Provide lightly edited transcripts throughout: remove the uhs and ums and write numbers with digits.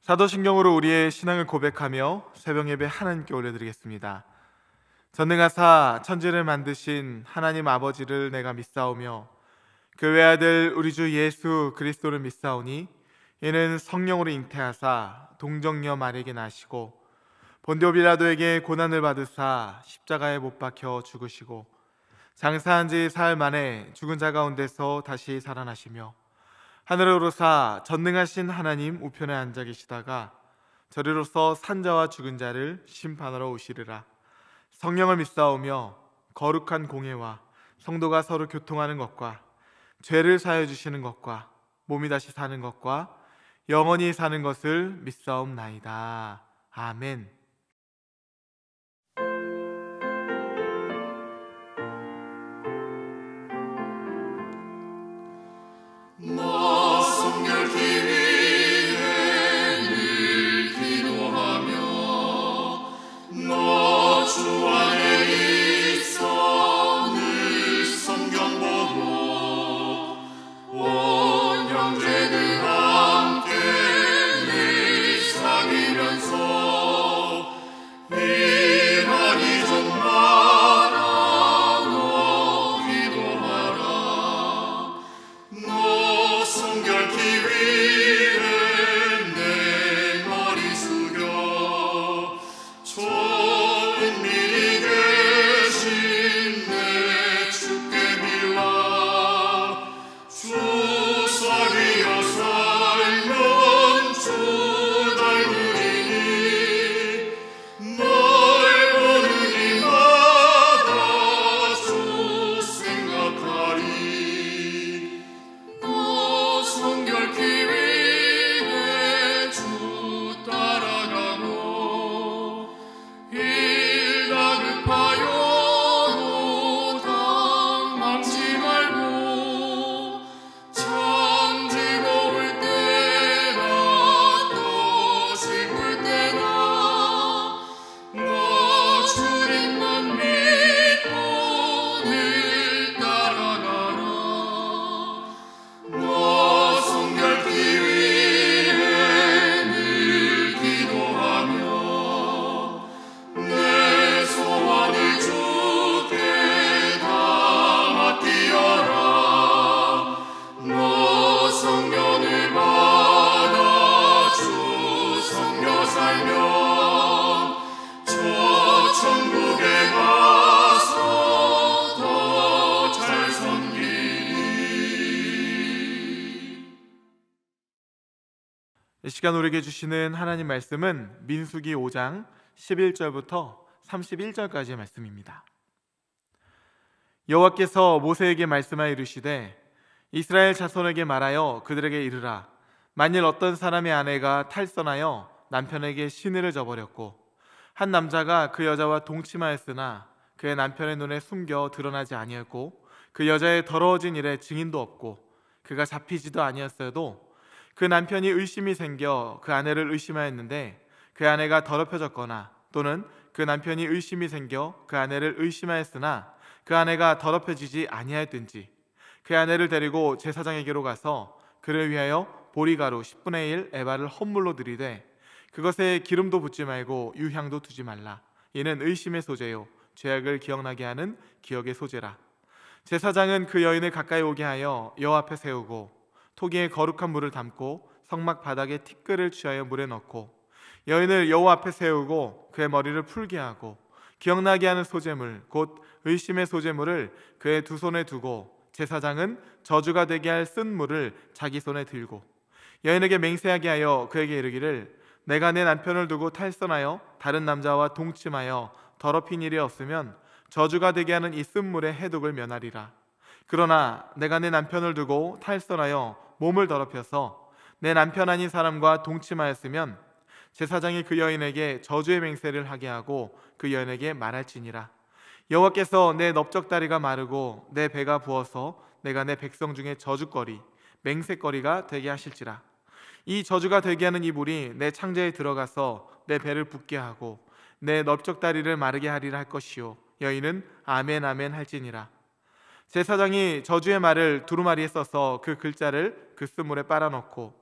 사도신경으로 우리의 신앙을 고백하며 새벽 예배 하나님께 올려드리겠습니다. 전능하사 천지를 만드신 하나님 아버지를 내가 믿사오며 그 외아들 우리 주 예수 그리스도를 믿사오니 이는 성령으로 잉태하사 동정녀 마리에게 나시고 본디오 빌라도에게 고난을 받으사 십자가에 못 박혀 죽으시고 장사한 지 사흘 만에 죽은 자 가운데서 다시 살아나시며 하늘에 오르사 전능하신 하나님 우편에 앉아 계시다가 저리로서 산자와 죽은 자를 심판하러 오시리라. 성령을 믿사오며 거룩한 공회와 성도가 서로 교통하는 것과 죄를 사하여 주시는 것과 몸이 다시 사는 것과 영원히 사는 것을 믿사옵나이다. 아멘. 이 시간 우리에게 주시는 하나님 말씀은 민수기 5장 11절부터 31절까지의 말씀입니다. 여호와께서 모세에게 말씀하여 이르시되 이스라엘 자손에게 말하여 그들에게 이르라. 만일 어떤 사람의 아내가 탈선하여 남편에게 시내를 저버렸고 한 남자가 그 여자와 동침하였으나 그의 남편의 눈에 숨겨 드러나지 아니었고 그 여자의 더러워진 일에 증인도 없고 그가 잡히지도 아니었어도 그 남편이 의심이 생겨 그 아내를 의심하였는데 그 아내가 더럽혀졌거나 또는 그 남편이 의심이 생겨 그 아내를 의심하였으나 그 아내가 더럽혀지지 아니하였든지 그 아내를 데리고 제사장에게로 가서 그를 위하여 보리가루 10분의 1 에바를 헌물로 드리되 그것에 기름도 붓지 말고 유향도 두지 말라. 이는 의심의 소재요 죄악을 기억나게 하는 기억의 소재라. 제사장은 그 여인을 가까이 오게 하여 여호와 앞에 세우고 토기에 거룩한 물을 담고 성막 바닥에 티끌을 취하여 물에 넣고 여인을 여호와 앞에 세우고 그의 머리를 풀게 하고 기억나게 하는 소재물 곧 의심의 소재물을 그의 두 손에 두고 제사장은 저주가 되게 할 쓴 물을 자기 손에 들고 여인에게 맹세하게 하여 그에게 이르기를 내가 내 남편을 두고 탈선하여 다른 남자와 동침하여 더럽힌 일이 없으면 저주가 되게 하는 이 쓴 물의 해독을 면하리라. 그러나 내가 내 남편을 두고 탈선하여 몸을 더럽혀서 내 남편 아닌 사람과 동침하였으면 제사장이 그 여인에게 저주의 맹세를 하게 하고 그 여인에게 말할지니라. 여호와께서 내 넓적다리가 마르고 내 배가 부어서 내가 내 백성 중에 저주거리 맹세거리가 되게 하실지라. 이 저주가 되게 하는 이 물이 내 창자에 들어가서 내 배를 붓게 하고 내 넓적다리를 마르게 하리라 할 것이요 여인은 아멘 아멘 할지니라. 제사장이 저주의 말을 두루마리에 써서 그 글자를 그 쓴물에 빨아넣고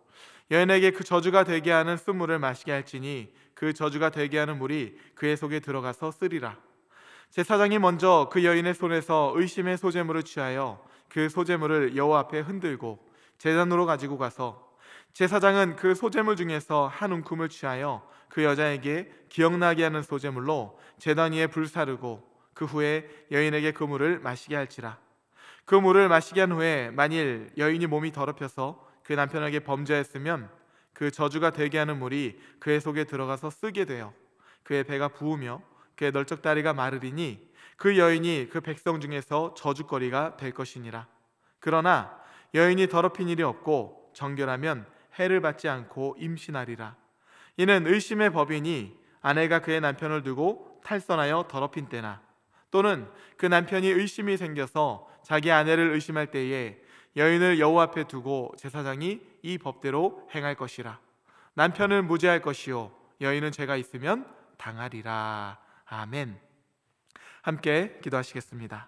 여인에게 그 저주가 되게 하는 쓴물을 마시게 할지니 그 저주가 되게 하는 물이 그의 속에 들어가서 쓰리라. 제사장이 먼저 그 여인의 손에서 의심의 소재물을 취하여 그 소재물을 여호와 앞에 흔들고 제단으로 가지고 가서 제사장은 그 소재물 중에서 한 움큼을 취하여 그 여자에게 기억나게 하는 소재물로 제단 위에 불사르고 그 후에 여인에게 그 물을 마시게 할지라. 그 물을 마시게 한 후에 만일 여인이 몸이 더럽혀서 그 남편에게 범죄했으면 그 저주가 되게 하는 물이 그의 속에 들어가서 쓰게 되어 그의 배가 부으며 그의 널쩍다리가 마르리니 그 여인이 그 백성 중에서 저주거리가 될 것이니라. 그러나 여인이 더럽힌 일이 없고 정결하면 해를 받지 않고 임신하리라. 이는 의심의 법이니 아내가 그의 남편을 두고 탈선하여 더럽힌 때나 또는 그 남편이 의심이 생겨서 자기 아내를 의심할 때에 여인을 여호와 앞에 두고 제사장이 이 법대로 행할 것이라. 남편을 무죄할 것이요 여인은 죄가 있으면 당하리라. 아멘. 함께 기도하시겠습니다.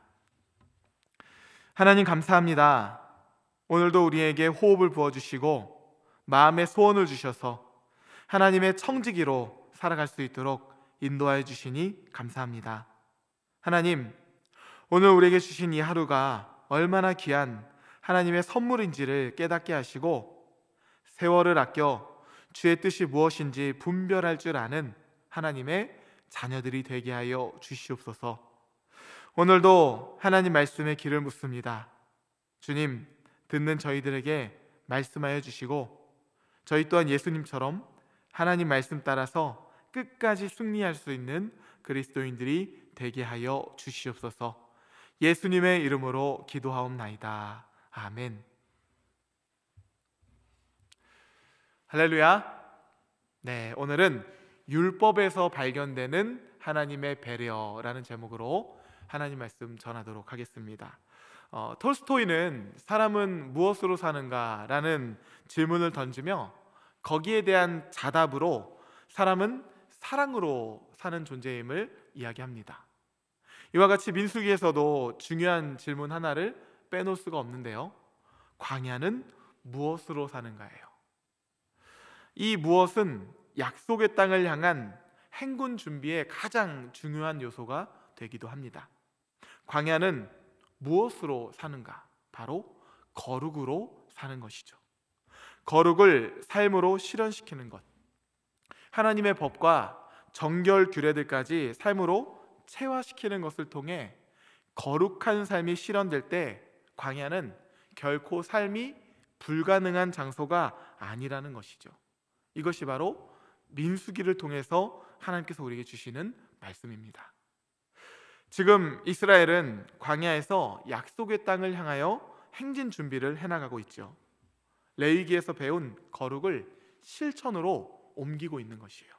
하나님 감사합니다. 오늘도 우리에게 호흡을 부어주시고 마음의 소원을 주셔서 하나님의 청지기로 살아갈 수 있도록 인도하여 주시니 감사합니다. 하나님, 오늘 우리에게 주신 이 하루가 얼마나 귀한 하나님의 선물인지를 깨닫게 하시고 세월을 아껴 주의 뜻이 무엇인지 분별할 줄 아는 하나님의 자녀들이 되게 하여 주시옵소서. 오늘도 하나님 말씀에 귀를 묻습니다. 주님, 듣는 저희들에게 말씀하여 주시고 저희 또한 예수님처럼 하나님 말씀 따라서 끝까지 승리할 수 있는 그리스도인들이 되게 하여 주시옵소서. 예수님의 이름으로 기도하옵나이다. 아멘. 할렐루야. 네, 오늘은 율법에서 발견되는 하나님의 배려라는 제목으로 하나님 말씀 전하도록 하겠습니다. 톨스토이는 사람은 무엇으로 사는가라는 질문을 던지며 거기에 대한 자답으로 사람은 사랑으로 사는 존재임을 이야기합니다. 이와 같이 민수기에서도 중요한 질문 하나를 빼놓을 수가 없는데요. 광야는 무엇으로 사는가예요. 이 무엇은 약속의 땅을 향한 행군 준비의 가장 중요한 요소가 되기도 합니다. 광야는 무엇으로 사는가? 바로 거룩으로 사는 것이죠. 거룩을 삶으로 실현시키는 것, 하나님의 법과 정결 규례들까지 삶으로 체화시키는 것을 통해 거룩한 삶이 실현될 때 광야는 결코 삶이 불가능한 장소가 아니라는 것이죠. 이것이 바로 민수기를 통해서 하나님께서 우리에게 주시는 말씀입니다. 지금 이스라엘은 광야에서 약속의 땅을 향하여 행진 준비를 해나가고 있죠. 레위기에서 배운 거룩을 실천으로 옮기고 있는 것이에요.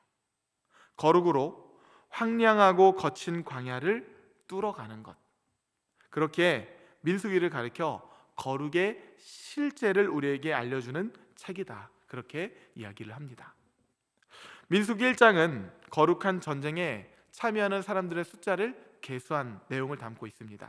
거룩으로 황량하고 거친 광야를 뚫어가는 것, 그렇게 민수기를 가르쳐 거룩의 실제를 우리에게 알려주는 책이다, 그렇게 이야기를 합니다. 민수기 1장은 거룩한 전쟁에 참여하는 사람들의 숫자를 계수한 내용을 담고 있습니다.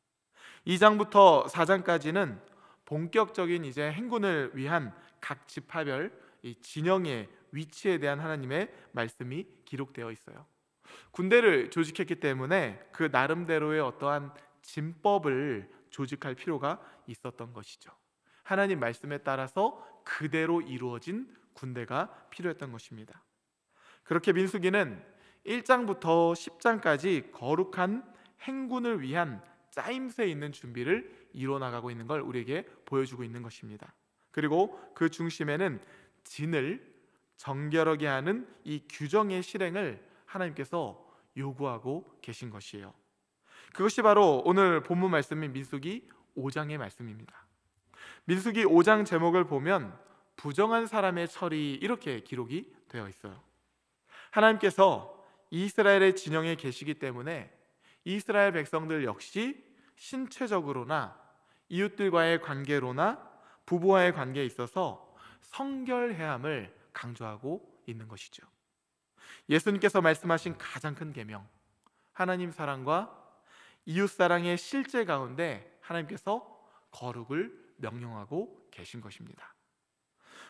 2장부터 4장까지는 본격적인 이제 행군을 위한 각 지파별 이 진영의 위치에 대한 하나님의 말씀이 기록되어 있어요. 군대를 조직했기 때문에 그 나름대로의 어떠한 진법을 조직할 필요가 있었던 것이죠. 하나님 말씀에 따라서 그대로 이루어진 군대가 필요했던 것입니다. 그렇게 민수기는 1장부터 10장까지 거룩한 행군을 위한 짜임새 있는 준비를 이뤄나가고 있는 걸 우리에게 보여주고 있는 것입니다. 그리고 그 중심에는 진을 정결하게 하는 이 규정의 실행을 하나님께서 요구하고 계신 것이에요. 그것이 바로 오늘 본문 말씀인 민수기 5장의 말씀입니다. 민수기 5장 제목을 보면 부정한 사람의 철이 이렇게 기록이 되어 있어요. 하나님께서 이스라엘의 진영에 계시기 때문에 이스라엘 백성들 역시 신체적으로나 이웃들과의 관계로나 부부와의 관계에 있어서 성결해함을 강조하고 있는 것이죠. 예수님께서 말씀하신 가장 큰 계명, 하나님 사랑과 이웃 사랑의 실제 가운데 하나님께서 거룩을 명령하고 계신 것입니다.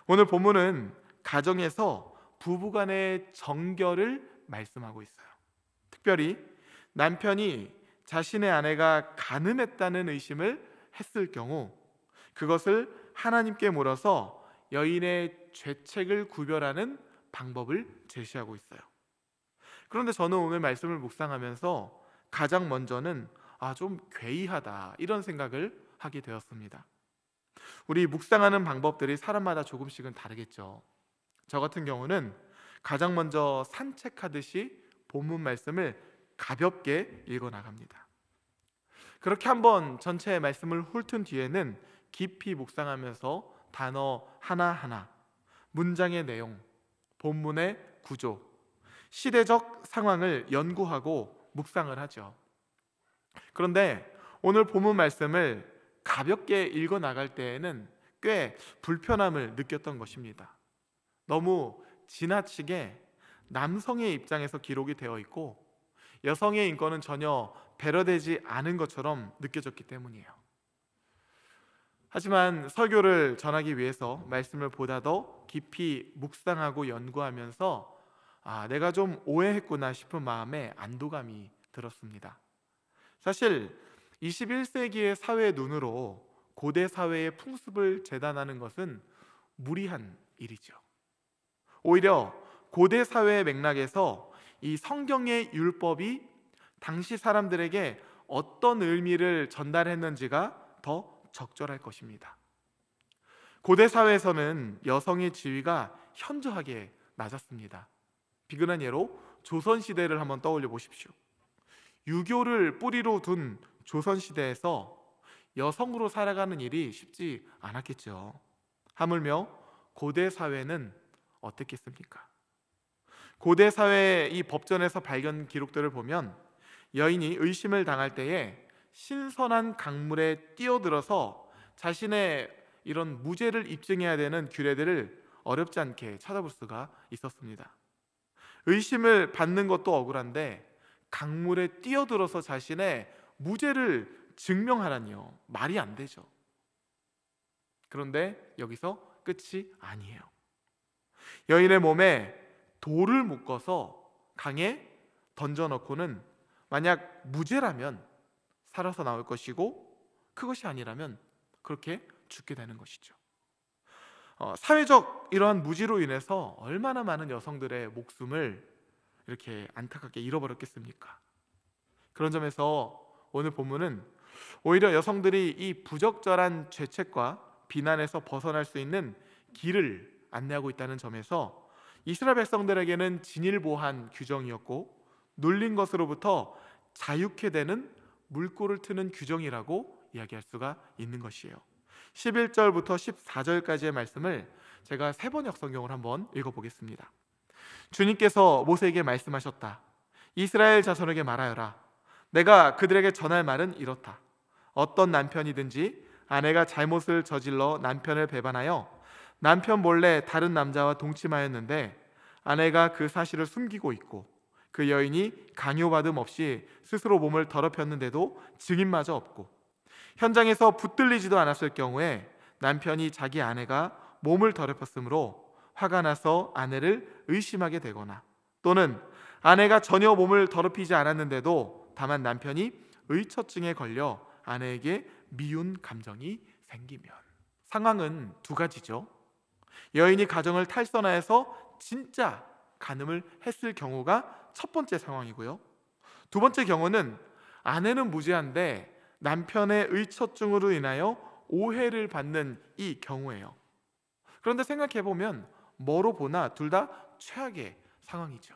오늘 본문은 가정에서 부부간의 정결을 말씀하고 있어요. 특별히 남편이 자신의 아내가 간음했다는 의심을 했을 경우 그것을 하나님께 물어서 여인의 죄책을 구별하는 방법을 제시하고 있어요. 그런데 저는 오늘 말씀을 묵상하면서 가장 먼저는 좀 괴이하다 이런 생각을 하게 되었습니다. 우리 묵상하는 방법들이 사람마다 조금씩은 다르겠죠. 저 같은 경우는 가장 먼저 산책하듯이 본문 말씀을 가볍게 읽어 나갑니다. 그렇게 한번 전체 말씀을 훑은 뒤에는 깊이 묵상하면서 단어 하나하나, 문장의 내용, 본문의 구조, 시대적 상황을 연구하고 묵상을 하죠. 그런데 오늘 본문 말씀을 가볍게 읽어 나갈 때에는 꽤 불편함을 느꼈던 것입니다. 너무 지나치게 남성의 입장에서 기록이 되어 있고 여성의 인권은 전혀 배려되지 않은 것처럼 느껴졌기 때문이에요. 하지만 설교를 전하기 위해서 말씀을 보다 더 깊이 묵상하고 연구하면서 내가 좀 오해했구나 싶은 마음에 안도감이 들었습니다. 사실 21세기의 사회의 눈으로 고대 사회의 풍습을 재단하는 것은 무리한 일이죠. 오히려 고대 사회의 맥락에서 이 성경의 율법이 당시 사람들에게 어떤 의미를 전달했는지가 더 적절할 것입니다. 고대 사회에서는 여성의 지위가 현저하게 낮았습니다. 비근한 예로 조선시대를 한번 떠올려 보십시오. 유교를 뿌리로 둔 조선시대에서 여성으로 살아가는 일이 쉽지 않았겠죠. 하물며 고대 사회는 어땠겠습니까? 고대 사회의 이 법전에서 발견 기록들을 보면 여인이 의심을 당할 때에 신선한 강물에 뛰어들어서 자신의 이런 무죄를 입증해야 되는 규례들을 어렵지 않게 찾아볼 수가 있었습니다. 의심을 받는 것도 억울한데 강물에 뛰어들어서 자신의 무죄를 증명하라니요. 말이 안 되죠. 그런데 여기서 끝이 아니에요. 여인의 몸에 돌을 묶어서 강에 던져넣고는 만약 무죄라면 살아서 나올 것이고 그것이 아니라면 그렇게 죽게 되는 것이죠. 사회적 이러한 무지로 인해서 얼마나 많은 여성들의 목숨을 이렇게 안타깝게 잃어버렸겠습니까? 그런 점에서 오늘 본문은 오히려 여성들이 이 부적절한 죄책과 비난에서 벗어날 수 있는 길을 안내하고 있다는 점에서 이스라엘 백성들에게는 진일보한 규정이었고 눌린 것으로부터 자유케 되는 물꼬를 트는 규정이라고 이야기할 수가 있는 것이에요. 11절부터 14절까지의 말씀을 제가 3번역 성경을 한번 읽어보겠습니다. 주님께서 모세에게 말씀하셨다. 이스라엘 자손에게 말하여라. 내가 그들에게 전할 말은 이렇다. 어떤 남편이든지 아내가 잘못을 저질러 남편을 배반하여 남편 몰래 다른 남자와 동침하였는데 아내가 그 사실을 숨기고 있고 그 여인이 강요받음 없이 스스로 몸을 더럽혔는데도 증인마저 없고 현장에서 붙들리지도 않았을 경우에 남편이 자기 아내가 몸을 더럽혔으므로 화가 나서 아내를 의심하게 되거나 또는 아내가 전혀 몸을 더럽히지 않았는데도 다만 남편이 의처증에 걸려 아내에게 미운 감정이 생기면, 상황은 두 가지죠. 여인이 가정을 탈선하여서 진짜 간음을 했을 경우가 첫 번째 상황이고요. 두 번째 경우는 아내는 무죄한데 남편의 의처증으로 인하여 오해를 받는 이 경우예요. 그런데 생각해보면 뭐로 보나 둘 다 최악의 상황이죠.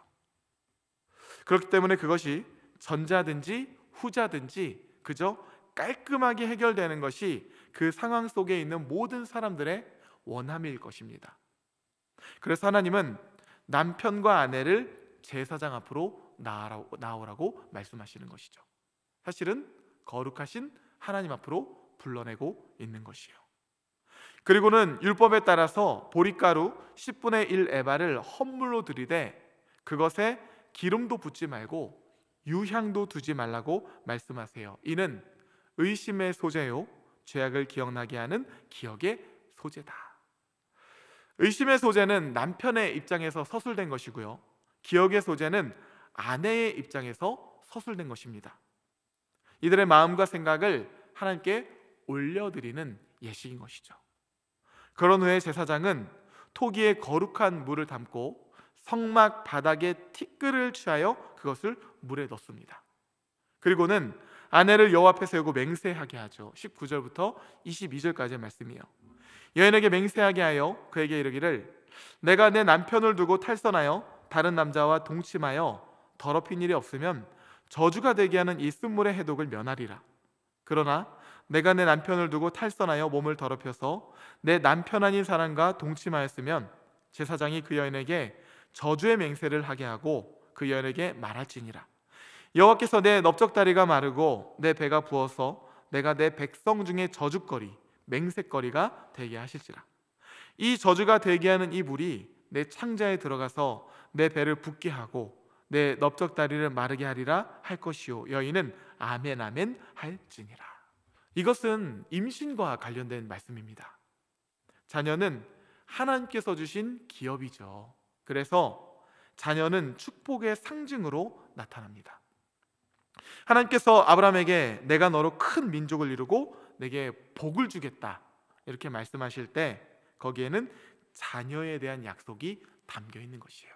그렇기 때문에 그것이 전자든지 후자든지 그저 깔끔하게 해결되는 것이 그 상황 속에 있는 모든 사람들의 원함일 것입니다. 그래서 하나님은 남편과 아내를 제사장 앞으로 나오라고 말씀하시는 것이죠. 사실은 거룩하신 하나님 앞으로 불러내고 있는 것이에요. 그리고는 율법에 따라서 보리가루 10분의 1 에바를 헌물로 드리되 그것에 기름도 붓지 말고 유향도 두지 말라고 말씀하세요. 이는 의심의 소재요 죄악을 기억나게 하는 기억의 소재다. 의심의 소재는 남편의 입장에서 서술된 것이고요, 기억의 소재는 아내의 입장에서 서술된 것입니다. 이들의 마음과 생각을 하나님께 올려드리는 예식인 것이죠. 그런 후에 제사장은 토기에 거룩한 물을 담고 성막 바닥에 티끌을 취하여 그것을 물에 넣습니다. 그리고는 아내를 여호와 앞에 세우고 맹세하게 하죠. 19절부터 22절까지의 말씀이에요. 여인에게 맹세하게 하여 그에게 이르기를, 내가 내 남편을 두고 탈선하여 다른 남자와 동침하여 더럽힌 일이 없으면 저주가 되게 하는 이 쓴물의 해독을 면하리라. 그러나 내가 내 남편을 두고 탈선하여 몸을 더럽혀서 내 남편 아닌 사람과 동침하였으면 제사장이 그 여인에게 저주의 맹세를 하게 하고 그 여인에게 말할지니라. 여호와께서 내 넓적다리가 마르고 내 배가 부어서 내가 내 백성 중에 저주거리 맹세거리가 되게 하실지라. 이 저주가 되게 하는 이 물이 내 창자에 들어가서 내 배를 붓게 하고 내 넓적다리를 마르게 하리라 할 것이요. 여인은 아멘 아멘 할지니라. 이것은 임신과 관련된 말씀입니다. 자녀는 하나님께서 주신 기업이죠. 그래서 자녀는 축복의 상징으로 나타납니다. 하나님께서 아브라함에게 내가 너로 큰 민족을 이루고 내게 복을 주겠다 이렇게 말씀하실 때 거기에는 자녀에 대한 약속이 담겨 있는 것이에요.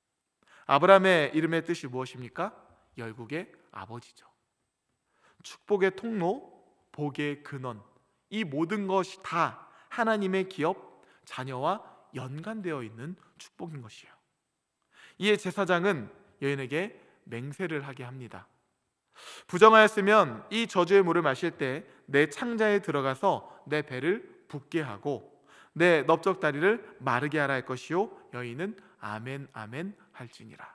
아브라함의 이름의 뜻이 무엇입니까? 열국의 아버지죠. 축복의 통로, 복의 근원, 이 모든 것이 다 하나님의 기업, 자녀와 연관되어 있는 축복인 것이에요. 이에 제사장은 여인에게 맹세를 하게 합니다. 부정하였으면 이 저주의 물을 마실 때 내 창자에 들어가서 내 배를 붓게 하고 내 넓적다리를 마르게 하라 할 것이요. 여인은 아멘 아멘 할지니라.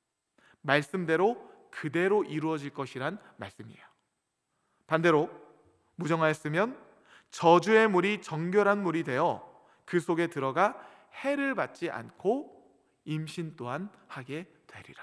말씀대로 그대로 이루어질 것이란 말씀이에요. 반대로 무정하였으면 저주의 물이 정결한 물이 되어 그 속에 들어가 해를 받지 않고 임신 또한 하게 되리라.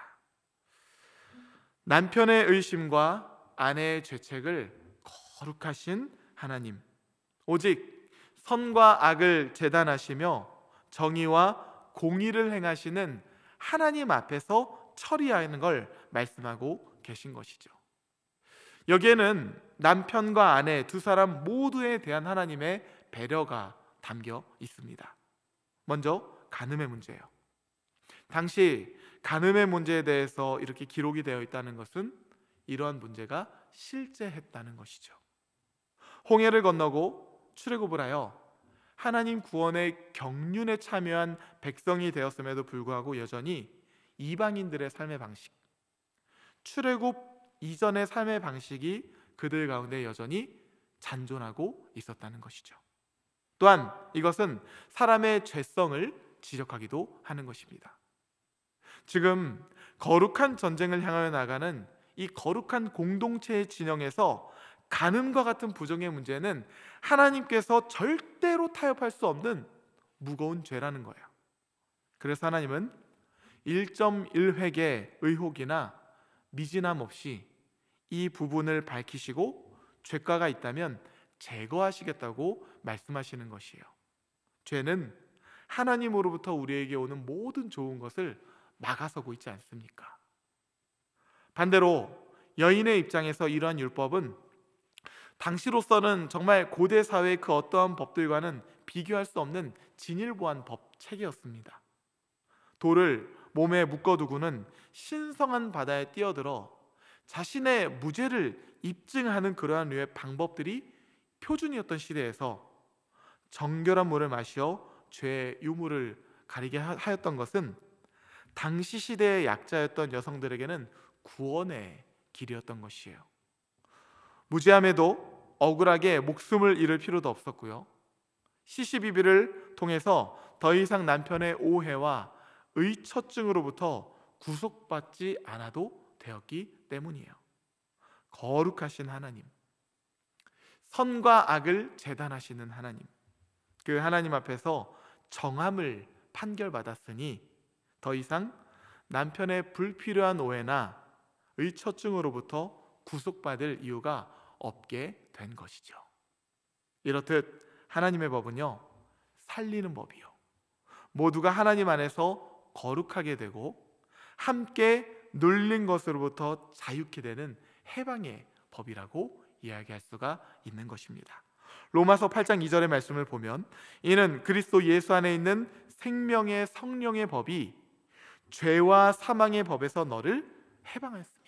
남편의 의심과 아내의 죄책을 거룩하신 하나님, 오직 선과 악을 재단하시며 정의와 공의를 행하시는 하나님 앞에서 처리하는 걸 말씀하고 계신 것이죠. 여기에는 남편과 아내 두 사람 모두에 대한 하나님의 배려가 담겨 있습니다. 먼저 간음의 문제예요. 당시 간음의 문제에 대해서 이렇게 기록이 되어 있다는 것은 이러한 문제가 실제했다는 것이죠. 홍해를 건너고 출애굽을 하여 하나님 구원의 경륜에 참여한 백성이 되었음에도 불구하고 여전히 이방인들의 삶의 방식, 출애굽 이전의 삶의 방식이 그들 가운데 여전히 잔존하고 있었다는 것이죠. 또한 이것은 사람의 죄성을 지적하기도 하는 것입니다. 지금 거룩한 전쟁을 향하여 나가는 이 거룩한 공동체의 진영에서 간음과 같은 부정의 문제는 하나님께서 절대로 타협할 수 없는 무거운 죄라는 거예요. 그래서 하나님은 1.1획의 의혹이나 미진함 없이 이 부분을 밝히시고 죄가가 있다면 제거하시겠다고 말씀하시는 것이에요. 죄는 하나님으로부터 우리에게 오는 모든 좋은 것을 막아서고 있지 않습니까? 반대로 여인의 입장에서 이러한 율법은 당시로서는 정말 고대 사회의 그 어떠한 법들과는 비교할 수 없는 진일보한 법 체계였습니다. 돌을 몸에 묶어두고는 신성한 바다에 뛰어들어 자신의 무죄를 입증하는 그러한 류의 방법들이 표준이었던 시대에서 정결한 물을 마시어 죄의 유무를 가리게 하였던 것은 당시 시대의 약자였던 여성들에게는 구원의 길이었던 것이에요. 무죄함에도 억울하게 목숨을 잃을 필요도 없었고요, 시시비비를 통해서 더 이상 남편의 오해와 의처증으로부터 구속받지 않아도 되었기 때문이에요. 거룩하신 하나님, 선과 악을 재단하시는 하나님, 그 하나님 앞에서 정함을 판결받았으니 더 이상 남편의 불필요한 오해나 의처증으로부터 구속받을 이유가 없게 된 것이죠. 이렇듯 하나님의 법은요, 살리는 법이요, 모두가 하나님 안에서 거룩하게 되고 함께 눌린 것으로부터 자유케 되는 해방의 법이라고 이야기할 수가 있는 것입니다. 로마서 8장 2절의 말씀을 보면 이는 그리스도 예수 안에 있는 생명의 성령의 법이 죄와 사망의 법에서 너를 해방했습니다.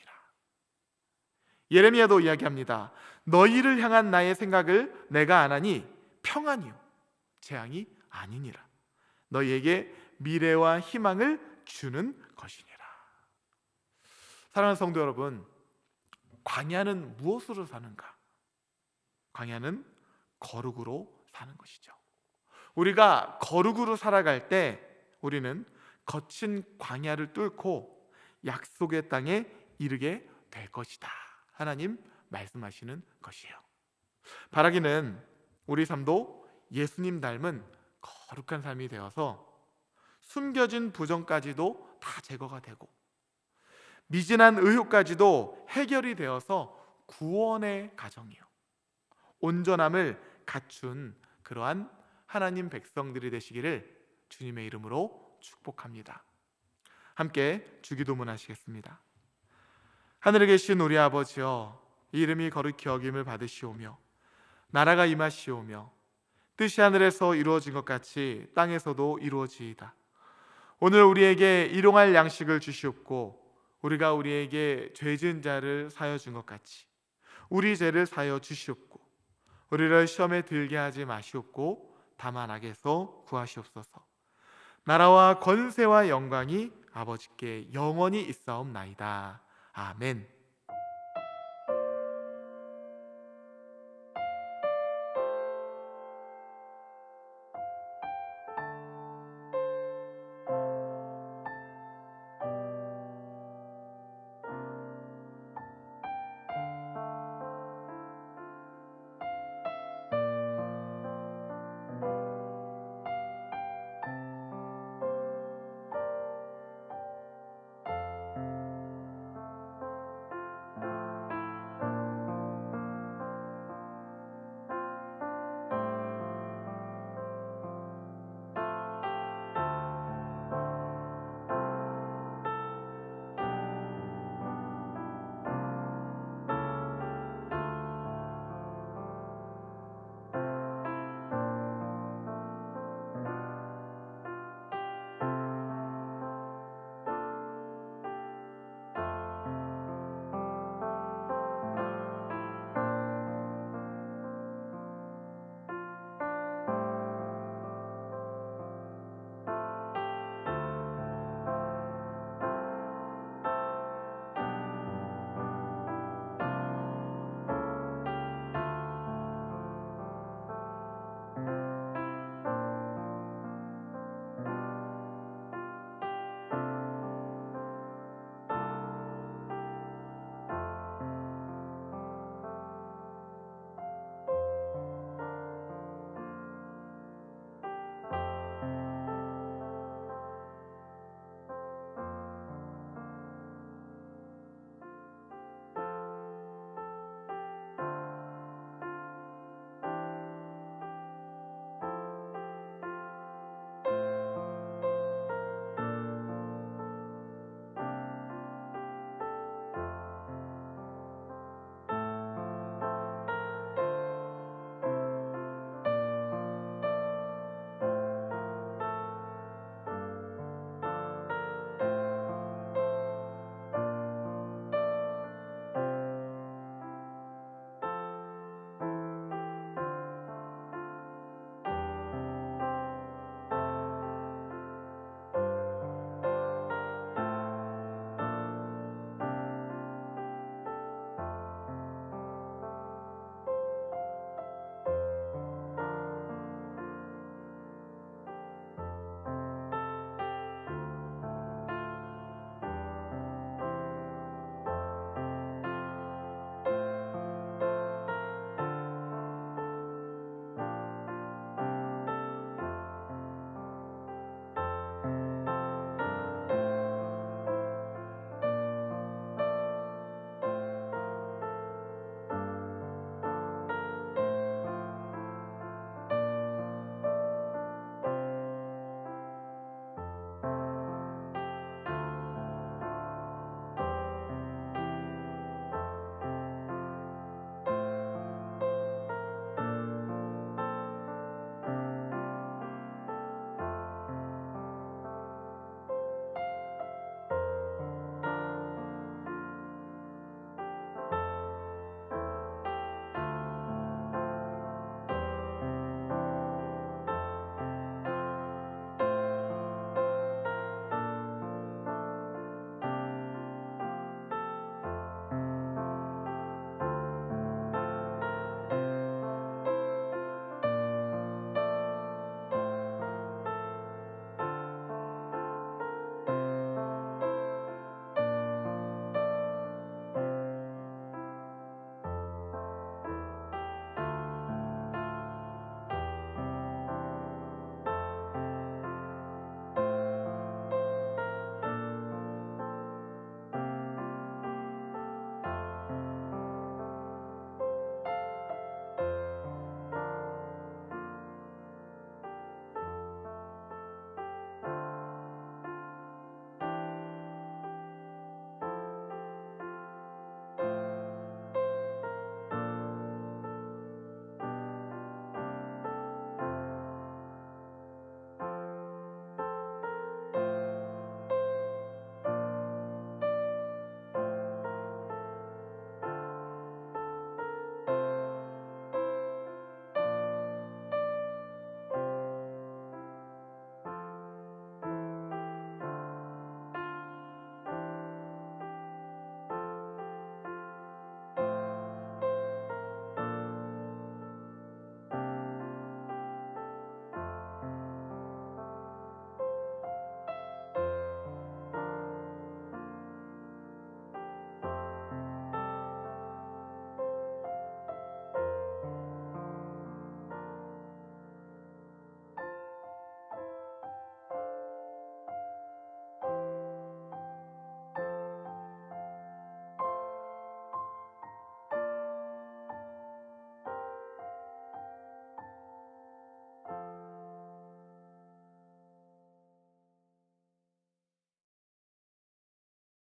예레미야도 이야기합니다. 너희를 향한 나의 생각을 내가 아나니 평안이요 재앙이 아니니라. 너희에게 미래와 희망을 주는 것이니라. 사랑하는 성도 여러분, 광야는 무엇으로 사는가? 광야는 거룩으로 사는 것이죠. 우리가 거룩으로 살아갈 때 우리는 거친 광야를 뚫고 약속의 땅에 이르게 될 것이다. 하나님 말씀하시는 것이에요. 바라기는 우리 삶도 예수님 닮은 거룩한 삶이 되어서 숨겨진 부정까지도 다 제거가 되고 미진한 의혹까지도 해결이 되어서 구원의 가정이요, 온전함을 갖춘 그러한 하나님 백성들이 되시기를 주님의 이름으로 축복합니다. 함께 주기도문 하시겠습니다. 하늘에 계신 우리 아버지여, 이름이 거룩히 여김을 받으시오며 나라가 임하시오며 뜻이 하늘에서 이루어진 것 같이 땅에서도 이루어지이다. 오늘 우리에게 일용할 양식을 주시옵고 우리가 우리에게 죄 지은 자를 사여 준 것 같이 우리 죄를 사여 주시옵고 우리를 시험에 들게 하지 마시옵고 다만 악에서 구하시옵소서. 나라와 권세와 영광이 아버지께 영원히 있사옵나이다. 아멘.